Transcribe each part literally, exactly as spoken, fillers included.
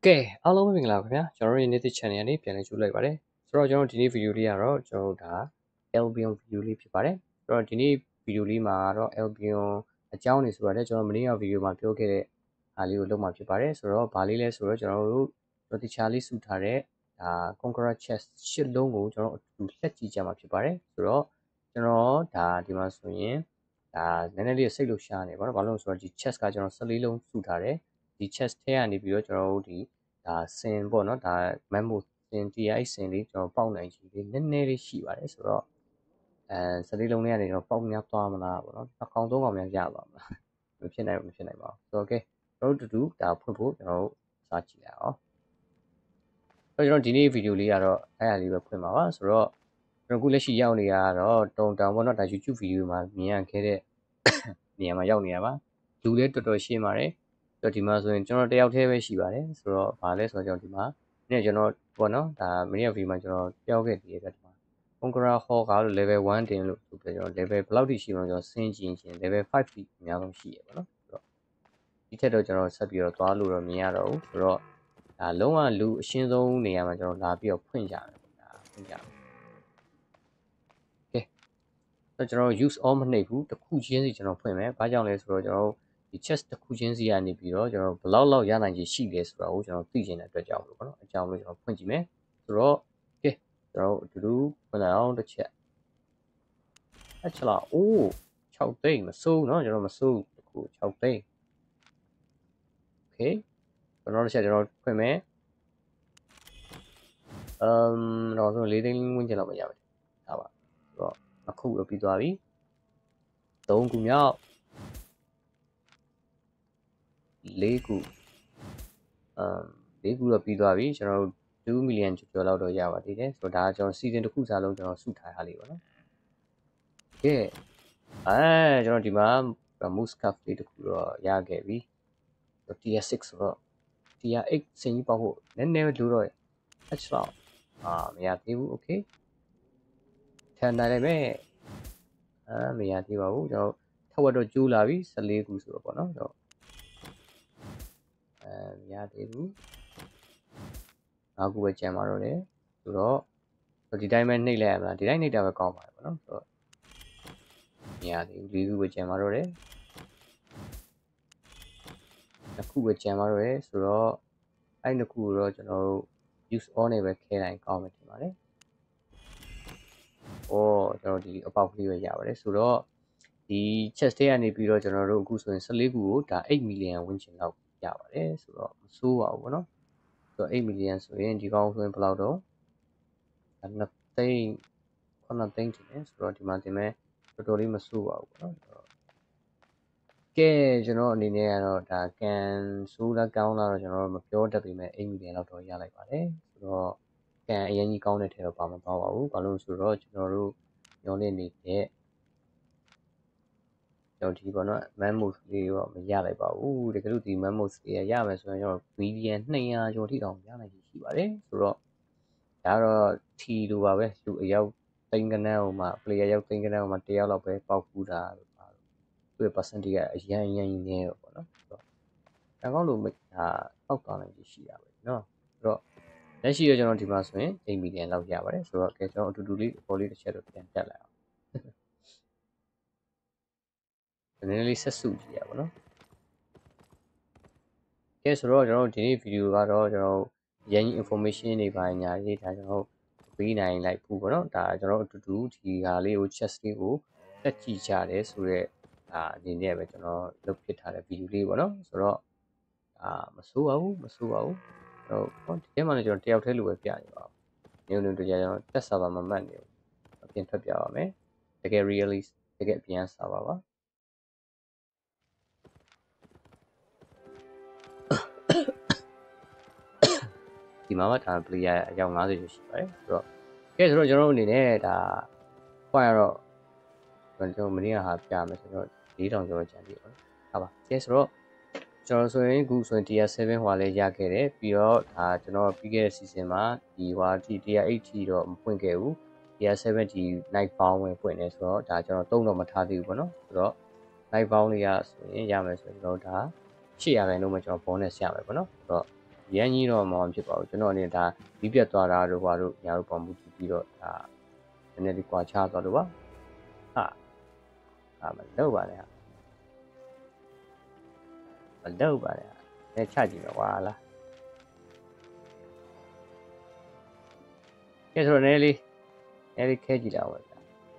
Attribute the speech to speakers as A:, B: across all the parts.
A: ကဲအားလုံးပဲမင်္ဂလာပါခင်ဗျာကျွန်တော်တို့ရဲ့ native channel ကနေပြန်လည်ကြိုးလိုက်ပါတယ်ဆိုတော့ကျွန်တော်ဒီနေ့ video လေးကတော့ကျွန်တော်တို့ဒါ Albion video လေးဖြစ်ပါတယ်ဆိုတော့ဒီနေ့ video လေးမှာတော့ Albion အကြောင်းနေဆိုတော့ကျွန်တော်မနေ့က video မှာပြောခဲ့တဲ့အားလေးကိုလုပ်မှာဖြစ်ပါတယ်ဆိုတော့ဘာလေးလဲဆိုတော့ကျွန်တော်တို့တို့တခြားလေးစုထားတဲ့ဒါ Conqueror chest ရှစ်လုံးကိုကျွန်တော်တို့လက်ကြည့်ကြမှာဖြစ်ပါတယ်ဆိုတော့ကျွန်တော်ဒါဒီမှာဆိုရင်ဒါနည်းနည်းလေးစိတ်လို့ရှားနေပါတော့ဘာလို့လဲဆိုတော့ဒီ chest ကကျွန်တော်十四လုံးစုထားတယ်ဒီ chest ထဲကနေပြီးတော့ကျွန်တော်တို့ဒီဒါစင်ပေါ့နော်ဒါ Mammoth စင် Tier 8 စင်လေးကျွန်တော်ပေါက်နိုင်ကြီးလေးနည်းနည်းလေးရှိပါတယ်ဆိုတော့အဲ十四လုံးလေးကနေတော့ပေါက်များသွားမလားပေါ့နော်အကောင်သုံးကောင်များရပါမလားမဖြစ်နိုင်ဘူးမဖြစ်နိုင်ပါဘူးဆိုတော့ okay ကျွန်တော်တို့တူတူဒါဖွင့်ဖို့ကျွန်တော်တို့စားကြည့်ရအောင်ဆိုတော့ကျွန်တော်ဒီနေ့ video လေးကတော့အဲ့အရာလေးပဲဖွင့်ပါပါဆိုတော့ကျွန်တော်ခုလက်ရှိရောက်နေရတော့တုံတောင်ပေါ့နော်ဒါ YouTube video မှာမြင်ရခဲ့တဲ့နေရာမှာရောက်နေရပါလူလည်းတော်တော်ရှင်းပါတယ်တော့ဒီမှာဆိုရင်ကျွန်တော်တယောက်တည်းပဲရှိပါတယ်ဆိုတော့ဗာလဲဆိုတော့ကျွန်တော်ဒီမှာနေ့ကျွန်တော်ပေါ့နော်ဒါမနေ့ကဗီဒီယိုမှာကျွန်တော်ပြောခဲ့ပြီးတဲ့ဒီမှာ Conqueror Hall က level one တင်လို့ဆိုပြီးကျွန်တော် level ဘယ်လောက်ထိရှိမှကျွန်တော်ဆင်းကြည့်ရင် level five ထိအများဆုံးရှိရပါတော့ဆိုတော့ဒီထက်တော့ကျွန်တော်ဆက်ပြီးတော့သွားလို့တော့မြင်ရတော့ဘူးဆိုတော့ဒါလုံးဝလူအရှင်းဆုံးနေရာမှာကျွန်တော်လာပြီးတော့ဖွင့်ကြတယ်ဒါဖွင့်ကြတယ်ကဲတော့ကျွန်တော် use all မနှိပ်ဘူးတစ်ခုချင်းစီကျွန်တော်ဖွင့်မယ်ဘာကြောင့်လဲဆိုတော့ကျွန်တော်ဒီ chest တစ်ခုချင်းစီကနေပြီးတော့ကျွန်တော်ဘလောက်လောက်ရနိုင်ချေရှိလဲဆိုတာကိုကျွန်တော်သိချင်တဲ့အတွက်ကြောင့်လို့ပေါ့နော်အကြောင်းလို့ကျွန်တော်ဖွင့်ကြည့်မယ်ဆိုတော့ကဲကျွန်တော်အတူတူဖွင့်လိုက်အောင်တစ်ချက်အချလာအိုး၆သိန်းမစိုးเนาะကျွန်တော်မစိုးတစ်ခု၆သိန်းโอเคကျွန်တော်တစ်ချက်ကျွန်တော်ဖွင့်မယ်အမ်တော့ဆို၄သိန်းဝန်းကျင်လောက်မရပါဘူးဒါပါဆိုတော့အခုတော့ပြီးသွားပြီသုံးခုမြောက်လေးခုအမ်လေးခုတော့ပြီးသွားပြီကျွန်တော်တို့two million ကျော်လောက်တော့ရပါသေးတယ်ဆိုတော့ဒါကကျွန်တော် season တစ်ခုစားလုံးကျွန်တော်စုထားထားလေးပါနော်ကဲအဲကျွန်တော်ဒီမှာ moose cup လေးတစ်ခုတော့ရခဲ့ပြီ Tier six ဆိုတော့ Tier eight စင်ကြီးပေါက်ဖို့နည်းနည်းပဲလိုတော့အချလောက်အာမရသေးဘူး okay ထန်နိုင်လိုက်မယ်အာမရသေးပါဘူးကျွန်တော်ထပ်ဝက်တော့ကျိုးလာပြီ十四ခုဆိုတော့ပေါ့နော်ကျွန်တော်အဲမရသေးဘူးနောက်ခုပဲကြံပါတော့တယ်ဆိုတော့ဒီတိုင်းပဲနှိပ်လိုက်ရမလားဒီတိုင်းနှိပ်တာပဲကောင်းပါတယ်ပေါ့နော်ဆိုတော့မရသေးဘူးလေးခုပဲကြံပါတော့တယ်နှစ်ခုပဲကြံပါတော့တယ်ဆိုတော့အဲ့နှစ်ခုတော့ကျွန်တော်တို့ use all နဲ့ပဲခဲတိုင်းကောင်းမယ်ထင်ပါတယ်ဩကျွန်တော်ဒီအပေါက်ကလေးပဲရပါတယ်ဆိုတော့ဒီ chest ထဲကနေပြီးတော့ကျွန်တော်တို့အခုဆိုရင်十四ခုကိုဒါeight million ဝန်းကျင်လောက်ရပါတယ်ဆိုတော့မဆိုးပါဘူးပေါ့နော်ဆိုတော့eight million ဆိုရင်ဒီကောင်ဆိုရင်ဘယ်လောက်တော့နှစ်သိန်းခုနှစ်သိန်းတင်တယ်ဆိုတော့ဒီမှာတင်မဲ့တော်တော်လေးမဆိုးပါဘူးပေါ့နော်ကဲကျွန်တော်အနေနဲ့ကတော့ဒါကန်ဆိုးလားကောင်းလားတော့ကျွန်တော်မပြောတတ်ပေမဲ့eight million လောက်တော့ရလိုက်ပါတယ်ဆိုတော့ကန်အရင်ကြီးကောင်းတဲ့ထဲတော့ပါမသွားပါဘူးဘာလို့ဆိုတော့ကျွန်တော်တို့ညောင်းနေနေတဲ့ကျွန်တော်ဒီပေါ့နော် Mammoth လေးတော့မရလိုက်ပါဘူးတကယ်လို့ဒီ Mammoth လေးရမယ်ဆိုရင်ကျွန်တော် million two hundredကျော်ထိတောင်ရနိုင်ရှိပါတယ်ဆိုတော့ဒါတော့ T လိုပါပဲလူအယောက်သိန်းကနန်းဟိုမှာ player ရောက်သိန်းကနန်းဟိုမှာတယောက်လောက်ပဲပေါက်ကူးတာသူ့ရဲ့ percentage ကအရင်အရင်ကြီးနေတော့ပေါ့နော်ဆိုတော့ဒါကောင်းလို့ဒါပေါက်သွားနိုင်ရှိတာပဲเนาะဆိုတော့လက်ရှိတော့ကျွန်တော်ဒီမှာဆိုရင်eight million လောက်ရပါတယ်ဆိုတော့ကဲကျွန်တော်အတူတူလေးပေါ်လေးတစ်ချက်တော့ပြန်တက်လိုက်အောင်နည်းနည်းလေးဆက်စုကြည့်ရပါတော့ကဲဆိုတော့ကျွန်တော်ဒီနေ့ video ကတော့ကျွန်တော်ရန်ကြီး information တွေပါညာရေးဒါကျွန်တော်ပေးနိုင်လိုက်ဘူးပေါ့နော်ဒါကျွန်တော်အတူတူဒီဟာလေးကို chest လေးကိုတက်ကြည့်ကြတယ်ဆိုတော့ဒါအနေနဲ့ပဲကျွန်တော်လုပ်ဖြစ်ထားတဲ့ video လေးပေါ့နော်ဆိုတော့အာမဆိုးပါဘူးမဆိုးပါဘူးဟုတ်ဒီထဲမှာလည်းကျွန်တော်တယောက်တည်းလိုပဲပြနေပါဘူးနေနေတို့ကြာကျွန်တော်တက် server မှာမှတ်နေဘူးအပြင်ထွက်ပြပါမယ်တကယ် really တကယ်အပြင် server ပါဒီမှာကဒါ player အယောက်fiftyကျော်ရှိပါတယ်ဆိုတော့ကဲဆိုတော့ကျွန်တော်အနေနဲ့ဒါခွာရတော့ကျွန်တော်မနေ့ကဟာပြမယ်ဆိုတော့four thousandကျော်ကျန်ပြီပေါ့ဟုတ်ပါကဲဆိုတော့ကျွန်တော်ဆိုရင်အခုဆိုရင် Tier seven ဟွာလေးရခဲ့တယ်ပြီးတော့ဒါကျွန်တော်ပြီးခဲ့တဲ့ season မှာဒီဟွာ Tier eight ထိတော့မဖွင့်ခဲ့ဘူး Tier seven ဒီ night bound ဝင်ဖွင့်နေဆိုတော့ဒါကျွန်တော်သုံးတော့မထားသေးဘူးပေါ့နော်ဆိုတော့ night bound လေးရဆိုရင်ရမယ်ဆိုရင်ကျွန်တော်ဒါeightရာခိုင်နှုန်းမှကျွန်တော် bonus ရမယ်ပေါ့နော်ဆိုတော့ရန်ကြီးတော့မအောင်ဖြစ်ပါဘူးကျွန်တော်အနေနဲ့ဒါပြီးပြတ်သွားတာတို့ဘာလို့ညာတို့ပုံမှုပြီးတော့ဒါနည်းနည်းလေးကွာခြားသွားလို့ပါဟာအာမလုပ်ပါနဲ့ဟာမလုပ်ပါနဲ့အဲချကြည့်တော့ကွာလားကဲဆိုတော့နည်းလေးနည်းလေးခဲကြည့်တာပါဗျာ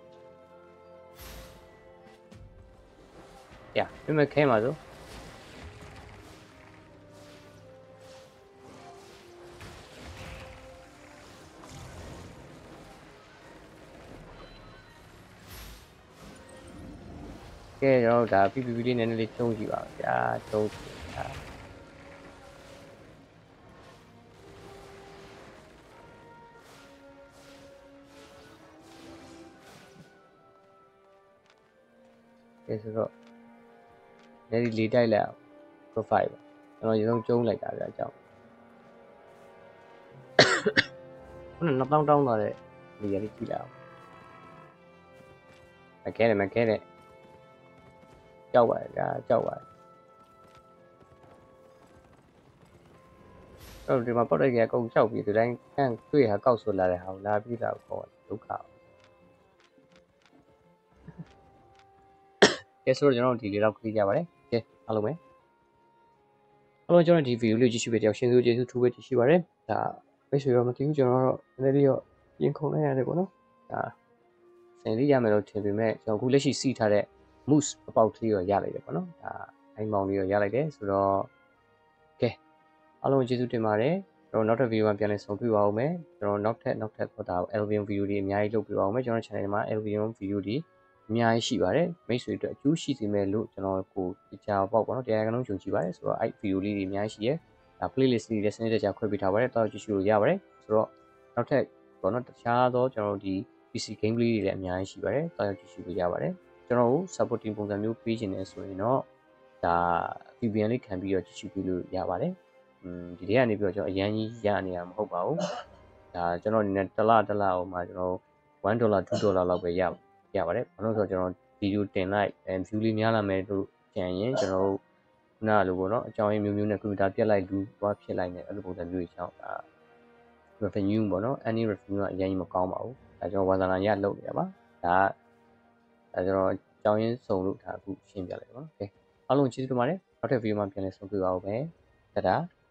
A: ရပြမခဲမှာဆိုကဲကျွန်တော်ဒါ P P P လေးနည်းနည်းလေးကျုံးကြည့်ပါဗျာကျုံးကြည့်တာကဲဆိုတော့နည်းနည်းလေးတိုက်လိုက်အောင် profile ပါကျွန်တော်ရေဆုံးကျုံးလိုက်တာဗျာအကြောင်းခုနနှစ်တောင်းတောင်းသွားတဲ့နေရာလေးကြည့်လိုက်အောင်မခဲတယ်မခဲတယ်ကြောက်ပါဗျာကြောက်ပါအဲ့ဒီမှာပေါက်တဲ့ကြီးအကုန်ကြောက်ပြီးဒီတိုင်းကန့်တွေ့ဟာကောက်ဆိုလာတဲ့ဟာကိုလာပြီးတော့ခေါ်ဒုက္ခကဲဆိုတော့ကျွန်တော်ဒီလေးတော့ခရီးကြပါတယ်ကဲအားလုံးပဲအားလုံးကျွန်တော်ဒီဗီဒီယိုလေးကြည့်ရှုပေးတဲ့ရှင်စုကျေးဇူးထူးပဲကြည့်ရှုပါတယ်ဒါမိတ်ဆွေရောမသိဘူးကျွန်တော်တော့နည်းနည်းလေးတော့ပြင်ခုန်လိုက်ရတယ်ပေါ့နော်ဒါစင်လေးရမယ်လို့ထင်ပေမဲ့ကျွန်တော်အခုလက်ရှိစီးထားတဲ့ moose အပေါက်ကလေးရောရလိုက်တယ်ပေါ့နော်ဒါအိမ်မောင်လေးရောရလိုက်တယ်ဆိုတော့ကဲအားလုံးကျေးဇူးတင်ပါတယ်ကျွန်တော်နောက်ထပ်ဗီဒီယိုမှာပြန်လည်ဆုံတွေ့ပါဦးမယ်ကျွန်တော်နောက်ထပ်နောက်ထပ်တော့ဒါ Albion ဗီဒီယိုတွေအများကြီးလုပ်ပြပါဦးမယ်ကျွန်တော် channel မှာ Albion ဗီဒီယိုတွေအများကြီးရှိပါတယ်မိတ်ဆွေတို့အကျိုးရှိစေမယ်လို့ကျွန်တော်ကိုကြားပေါ့ပေါ့နော်တရားကလုံးကြုံကြည့်ပါတယ်ဆိုတော့အဲ့ဗီဒီယိုလေးတွေအများကြီးရှိရဲဒါ playlist တွေလည်းစနစ်တကျခွဲပေးထားပါတယ်တော့ကြည့်ရှုလို့ရပါတယ်ဆိုတော့နောက်ထပ်ပေါ့နော်တခြားသောကျွန်တော်တို့ဒီ P C game လေးတွေလည်းအများကြီးရှိပါတယ်တော့ကြည့်ရှုလို့ရပါတယ်ကျွန်တော်တို့ supporting ပုံစံမျိုးပေးခြင်းနဲ့ဆိုရင်တော့ဒါ V P N လေးခံပြီးတော့ကြည့်ရှုပေးလို့ရပါတယ်อืมဒီထဲကနေပြီးတော့ကျွန်တော်အရန်ကြီးရနေရမှာမဟုတ်ပါဘူးဒါကျွန်တော်အနေနဲ့တစ်လတစ်လဟိုမှာကျွန်တော် one dollar two dollar လောက်ပဲရရပါတယ်ဘာလို့လဲဆိုတော့ကျွန်တော်ဗီဒီယိုတင်လိုက်အဲ view လေးများလာမယ်လို့ကြံရင်ကျွန်တော်တို့ခုနလိုပေါ့နော်အကြောင်းရင်းမျိုးမျိုးနဲ့ကွန်ပျူတာပြက်လိုက်လူသွားဖြစ်လိုက်နေအဲ့လိုပုံစံမျိုးကြီးချောင်းဒါ revenue ပေါ့နော် any revenue ကအရင်ကြီးမကောင်းပါဘူးဒါကျွန်တော်ဝါသနာရလုပ်နေရပါဒါဒါကျွန်တော်အကြောင်းရင်းစုံလို့ဒါအခုရှင်းပြလိုက်ပါโอเคအားလုံးကျေးဇူးတင်ပါတယ်နောက်ထပ်ဗီဒီယိုမှာပြန်လည်ဆုံတွေ့ပါဦးမယ်တဒါ